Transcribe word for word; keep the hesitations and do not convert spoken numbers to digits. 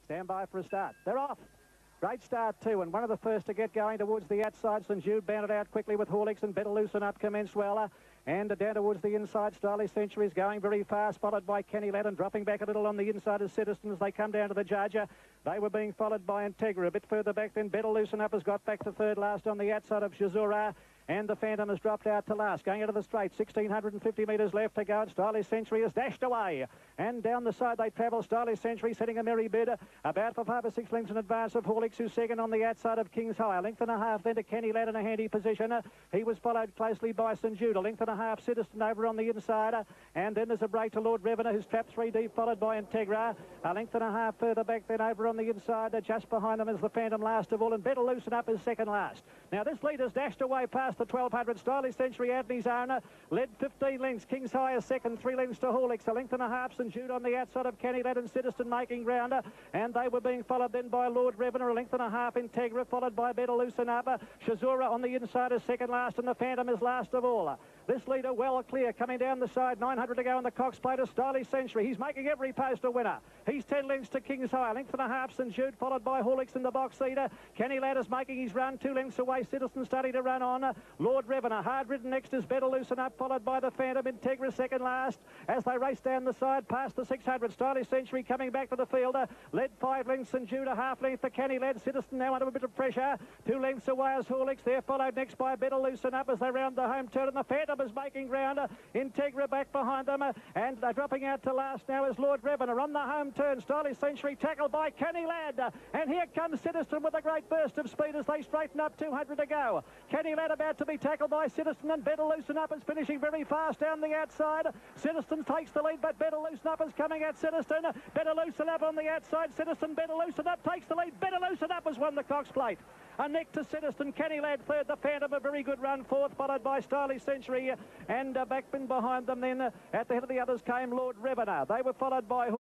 Stand by for a start. They're off. Great start too, and one of the first to get going towards the outside. St Jude bounded out quickly with Horlicks, and Better Loosen Up commenced well. And down towards the inside, Stylish Century is going very fast, followed by Kenny Lad, and dropping back a little on the inside as Citizens. They come down to the judge. They were being followed by Integra. A bit further back then, Better Loosen Up has got back to third last on the outside of Shazura. And the Phantom has dropped out to last. Going into the straight, one thousand six hundred fifty metres left to go. And Stylish Century has dashed away. And down the side they travel. Stylish Century setting a merry bid. About for five or six lengths in advance of Horlicks, who's second on the outside of King's High. A length and a half then to Kenny Lad in a handy position. He was followed closely by St Jude. A length and a half Citizen over on the inside. And then there's a break to Lord Revenant, who's trapped three deep, followed by Integra. A length and a half further back then over on the inside. Just behind them is the Phantom last of all. And Better Loosen Up is second last. Now this leader's dashed away past the twelve hundred. Stylish Century out in his own, led fifteen lengths. King's High is second, three lengths to Horlicks. A length and a half, St Jude on the outside of Kenny Lad and Citizen making ground. And they were being followed then by Lord Revenant. A length and a half Integra, followed by Better Loosen Up. Shazura on the inside is second last, and the Phantom is last of all. This leader well clear, coming down the side, nine hundred to go on the Cox Plate of Stylish Century. He's making every post a winner. He's ten lengths to King's High, a length and a half St Jude, followed by Horlicks in the box seater. Kenny Lad is making his run, two lengths away. Citizen starting to run on. Lord Revenant, hard ridden next is Better Loosen Up, followed by the Phantom. Integra second last as they race down the side past the six hundred. Stylish Century coming back to the fielder, led five lengths. St Jude, a half length for Kenny Lad. Citizen now under a bit of pressure, two lengths away as Horlicks. They're followed next by Better Loosen Up as they round the home turn, and the Phantom is making ground. Integra back behind them, and they're dropping out to last now is Lord Revenant on the home turn. Stylish Century tackled by Kenny Lad, and here comes Citizen with a great burst of speed as they straighten up, two hundred to go. Kenny Lad about to be tackled by Citizen, and Better Loosen Up is finishing very fast down the outside. Citizen takes the lead, but Better Loosen Up is coming at Citizen. Better Loosen Up on the outside. Citizen, Better Loosen Up takes the lead. Better Loosen Up has won the Cox Plate. A neck to Citizen. Kenny Lad third. The Phantom a very good run fourth, followed by Stylish Century, and uh, backman behind them then uh, at the head of the others came Lord Revenant. They were followed by